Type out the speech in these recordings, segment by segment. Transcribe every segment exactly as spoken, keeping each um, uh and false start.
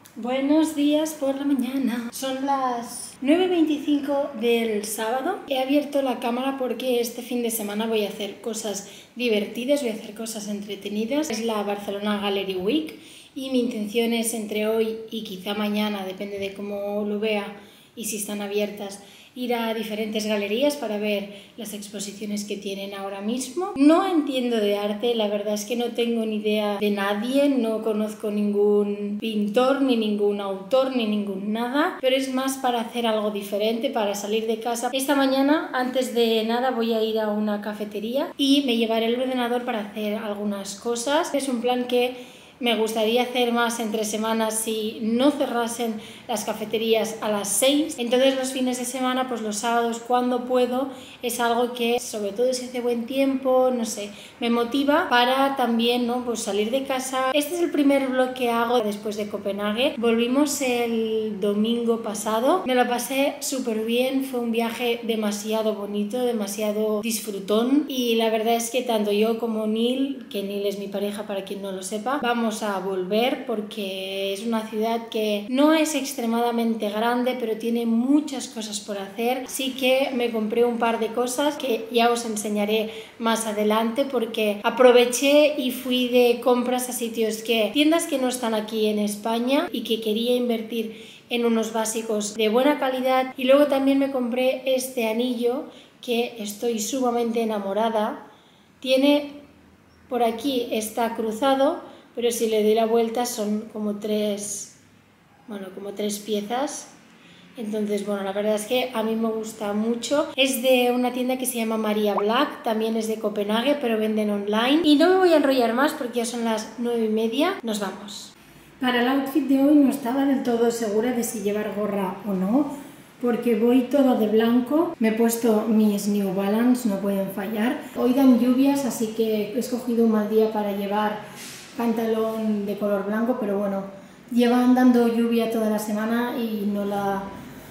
Buenos días por la mañana. Son las nueve y veinticinco del sábado. He abierto la cámara porque este fin de semana voy a hacer cosas divertidas, voy a hacer cosas entretenidas. Es la Barcelona Gallery Week y mi intención es entre hoy y quizá mañana, depende de cómo lo vea y si están abiertas, ir a diferentes galerías para ver las exposiciones que tienen ahora mismo. No entiendo de arte, la verdad es que no tengo ni idea de nadie, no conozco ningún pintor, ni ningún autor, ni ningún nada, pero es más para hacer algo diferente, para salir de casa. Esta mañana, antes de nada, voy a ir a una cafetería y me llevaré el ordenador para hacer algunas cosas. Es un plan que me gustaría hacer más entre semanas si no cerrasen las cafeterías a las seis. Entonces los fines de semana, pues los sábados cuando puedo, es algo que, sobre todo si hace buen tiempo, no sé, me motiva para también, ¿no?, pues salir de casa. Este es el primer vlog que hago después de Copenhague. Volvimos el domingo pasado. Me lo pasé súper bien, fue un viaje demasiado bonito, demasiado disfrutón. Y la verdad es que tanto yo como Neil, que Neil es mi pareja para quien no lo sepa, vamos a volver porque es una ciudad que no es extremadamente grande, pero tiene muchas cosas por hacer. Así que me compré un par de cosas que ya os enseñaré más adelante, porque aproveché y fui de compras a sitios que, tiendas que no están aquí en España y que quería invertir en unos básicos de buena calidad. Y luego también me compré este anillo que estoy sumamente enamorada. Tiene, por aquí está cruzado, pero si le doy la vuelta son como tres, bueno, como tres piezas. Entonces, bueno, la verdad es que a mí me gusta mucho. Es de una tienda que se llama Maria Black, también es de Copenhague, pero venden online. Y no me voy a enrollar más porque ya son las nueve y media. Nos vamos. Para el outfit de hoy no estaba del todo segura de si llevar gorra o no, porque voy todo de blanco. Me he puesto mis New Balance, no pueden fallar. Hoy dan lluvias, así que he escogido un mal día para llevar pantalón de color blanco, pero bueno, llevan dando lluvia toda la semana y no la...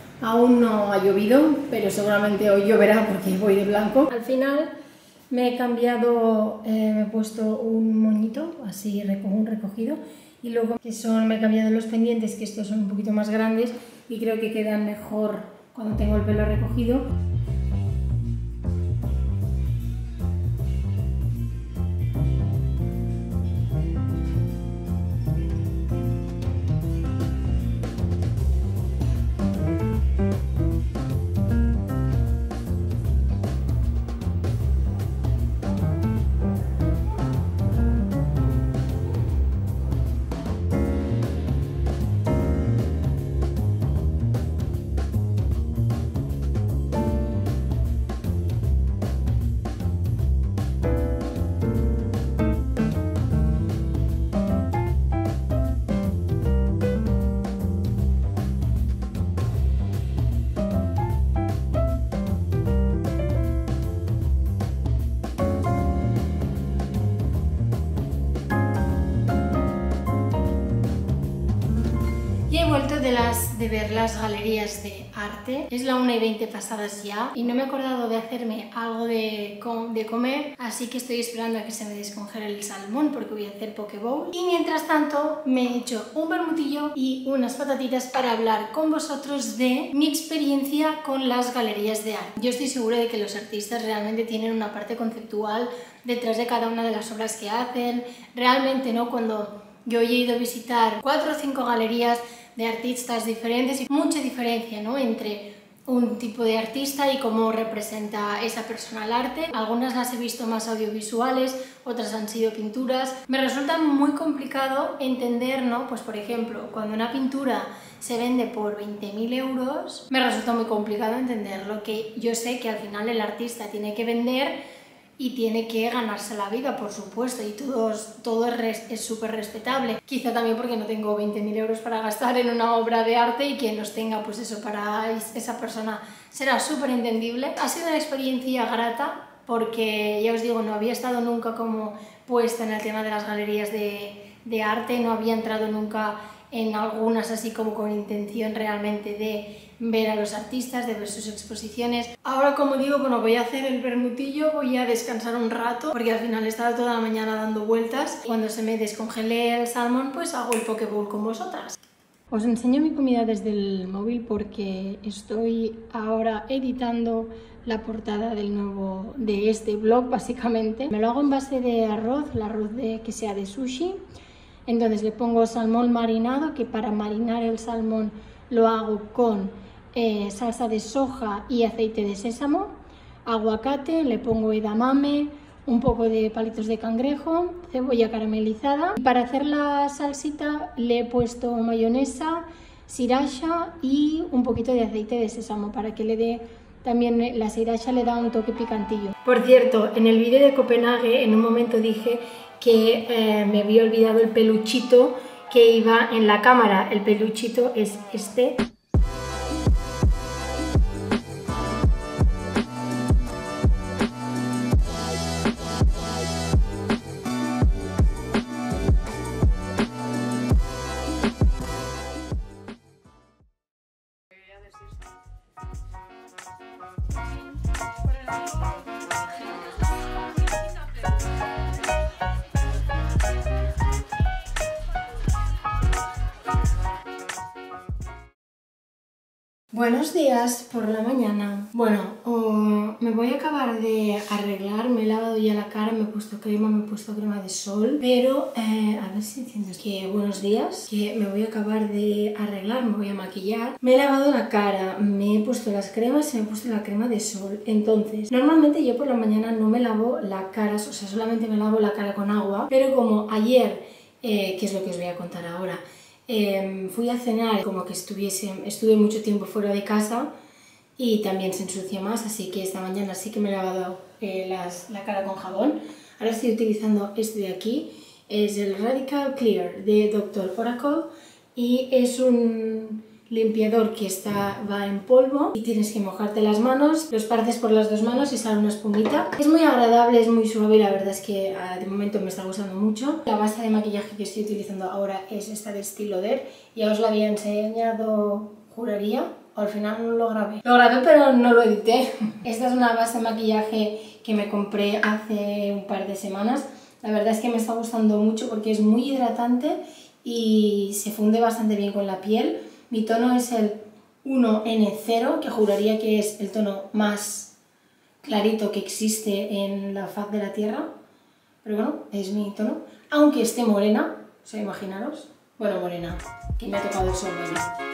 aún no ha llovido, pero seguramente hoy lloverá porque voy de blanco. Al final me he cambiado, eh, me he puesto un moñito, así un recogido, y luego que son, me he cambiado los pendientes, que estos son un poquito más grandes y creo que quedan mejor cuando tengo el pelo recogido. De, las, de ver las galerías de arte. Es la una y veinte pasadas ya y no me he acordado de hacerme algo de, com de comer, así que estoy esperando a que se me descongele el salmón porque voy a hacer poke bowl. Y mientras tanto me he hecho un vermutillo y unas patatitas para hablar con vosotros de mi experiencia con las galerías de arte. Yo estoy segura de que los artistas realmente tienen una parte conceptual detrás de cada una de las obras que hacen. Realmente, ¿no? Cuando yo he ido a visitar cuatro o cinco galerías de artistas diferentes y mucha diferencia, ¿no?, entre un tipo de artista y cómo representa esa persona el arte. Algunas las he visto más audiovisuales, otras han sido pinturas. Me resulta muy complicado entender, ¿no?, pues por ejemplo, cuando una pintura se vende por veinte mil euros, me resulta muy complicado entenderlo, que yo sé que al final el artista tiene que vender y tiene que ganarse la vida, por supuesto, y todos, todo es súper respetable. Quizá también porque no tengo veinte mil euros para gastar en una obra de arte y quien los tenga, pues eso, para esa persona será súper entendible. Ha sido una experiencia grata porque, ya os digo, no había estado nunca como puesta en el tema de las galerías de, de arte, no había entrado nunca en algunas así como con intención realmente de ver a los artistas, de ver sus exposiciones. Ahora, como digo, bueno, voy a hacer el vermutillo, voy a descansar un rato porque al final he estado toda la mañana dando vueltas. Cuando se me descongele el salmón, pues hago el poke bowl con vosotras. Os enseño mi comida desde el móvil porque estoy ahora editando la portada del nuevo, de este vlog básicamente. Me lo hago en base de arroz, el arroz de, que sea de sushi. Entonces le pongo salmón marinado, que para marinar el salmón lo hago con eh, salsa de soja y aceite de sésamo, aguacate, le pongo edamame, un poco de palitos de cangrejo, cebolla caramelizada. Y para hacer la salsita le he puesto mayonesa, sriracha y un poquito de aceite de sésamo para que le dé también, la sriracha le da un toque picantillo. Por cierto, en el vídeo de Copenhague en un momento dije que eh, me había olvidado el peluchito que iba en la cámara. El peluchito es este. Buenos días por la mañana. Bueno, oh, me voy a acabar de arreglar, me he lavado ya la cara, me he puesto crema, me he puesto crema de sol, pero eh, a ver si entiendes que buenos días, que me voy a acabar de arreglar, me voy a maquillar, me he lavado la cara, me he puesto las cremas y me he puesto la crema de sol. Entonces, normalmente yo por la mañana no me lavo la cara, o sea, solamente me lavo la cara con agua, pero como ayer, eh, que es lo que os voy a contar ahora, Eh, fui a cenar, como que estuviese, estuve mucho tiempo fuera de casa y también se ensucia más, así que esta mañana sí que me he lavado eh, las, la cara con jabón. Ahora estoy utilizando este de aquí, es el Radical Clear de doctor Oracle y es un limpiador que está, va en polvo y tienes que mojarte las manos, lo esparces por las dos manos y sale una espumita. Es muy agradable, es muy suave y la verdad es que uh, de momento me está gustando mucho. La base de maquillaje que estoy utilizando ahora es esta de Estée Lauder. Ya os la había enseñado, juraría, al final no lo grabé. Lo grabé pero no lo edité. Esta es una base de maquillaje que me compré hace un par de semanas. La verdad es que me está gustando mucho porque es muy hidratante y se funde bastante bien con la piel. Mi tono es el uno ene cero, que juraría que es el tono más clarito que existe en la faz de la Tierra. Pero bueno, es mi tono. Aunque esté morena, o sea, imaginaros. Bueno, morena, que me ha tocado el sol hoy.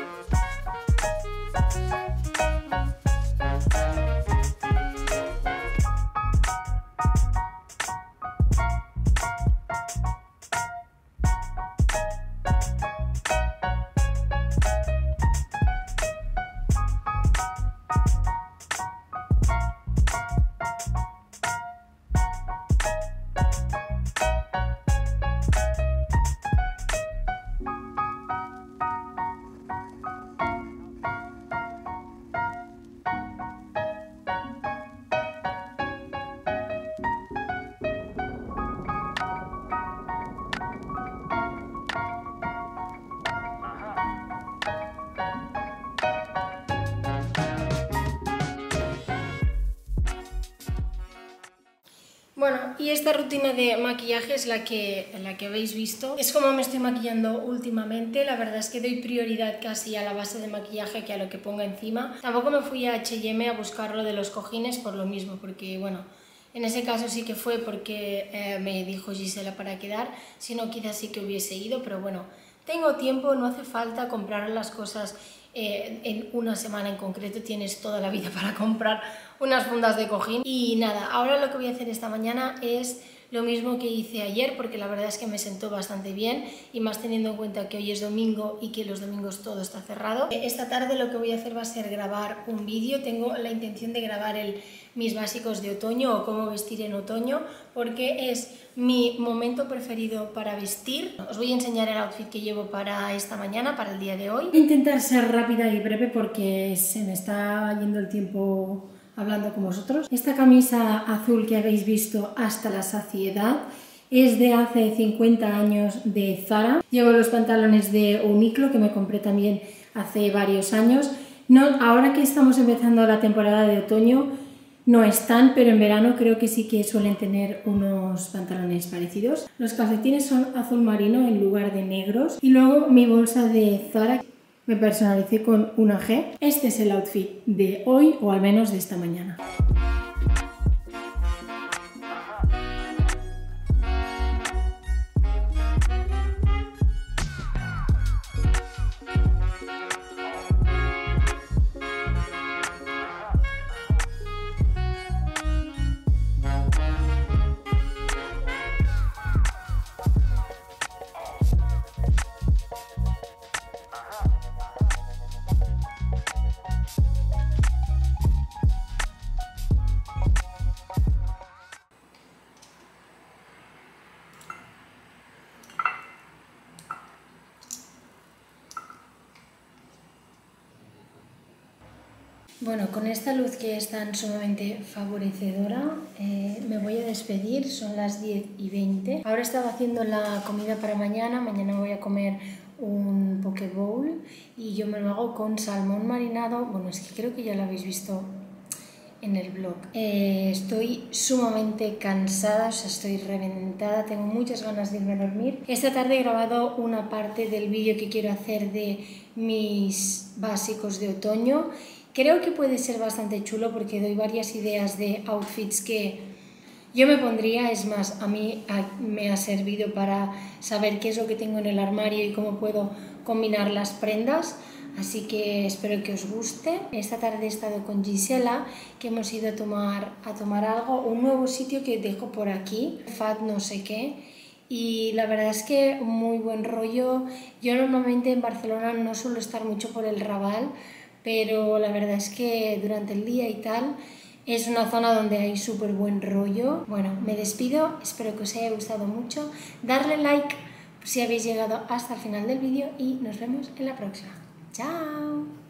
Bueno, y esta rutina de maquillaje es la que, la que habéis visto. Es como me estoy maquillando últimamente. La verdad es que doy prioridad casi a la base de maquillaje que a lo que ponga encima. Tampoco me fui a H y M a buscar lo de los cojines por lo mismo, porque bueno, en ese caso sí que fue porque eh, me dijo Gisela para quedar, si no quizás sí que hubiese ido, pero bueno, tengo tiempo, no hace falta comprar las cosas eh, en una semana en concreto, tienes toda la vida para comprar unas fundas de cojín. Y nada, ahora lo que voy a hacer esta mañana es lo mismo que hice ayer, porque la verdad es que me sentó bastante bien, y más teniendo en cuenta que hoy es domingo y que los domingos todo está cerrado. Esta tarde lo que voy a hacer va a ser grabar un vídeo. Tengo la intención de grabar el, mis básicos de otoño o cómo vestir en otoño, porque es mi momento preferido para vestir. Os voy a enseñar el outfit que llevo para esta mañana, para el día de hoy. Voy a intentar ser rápida y breve porque se me está yendo el tiempo hablando con vosotros. Esta camisa azul que habéis visto hasta la saciedad es de hace cincuenta años de Zara. Llevo los pantalones de Uniqlo que me compré también hace varios años. No, ahora que estamos empezando la temporada de otoño, no están, pero en verano creo que sí que suelen tener unos pantalones parecidos. Los calcetines son azul marino en lugar de negros. Y luego mi bolsa de Zara, me personalicé con una G. Este es el outfit de hoy, o al menos de esta mañana. Bueno, con esta luz que es tan sumamente favorecedora, eh, me voy a despedir, son las diez y veinte. Ahora estaba haciendo la comida para mañana, mañana voy a comer un poke bowl y yo me lo hago con salmón marinado. Bueno, es que creo que ya lo habéis visto en el blog. Eh, estoy sumamente cansada, o sea, estoy reventada, tengo muchas ganas de irme a dormir. Esta tarde he grabado una parte del vídeo que quiero hacer de mis básicos de otoño. Creo que puede ser bastante chulo porque doy varias ideas de outfits que yo me pondría. Es más, a mí me ha servido para saber qué es lo que tengo en el armario y cómo puedo combinar las prendas. Así que espero que os guste. Esta tarde he estado con Gisela, que hemos ido a tomar, a tomar algo, un nuevo sitio que dejo por aquí, Fat no sé qué. Y la verdad es que muy buen rollo. Yo normalmente en Barcelona no suelo estar mucho por el Raval, pero la verdad es que durante el día y tal es una zona donde hay súper buen rollo. Bueno, me despido, espero que os haya gustado mucho. Darle like si habéis llegado hasta el final del vídeo y nos vemos en la próxima. ¡Chao!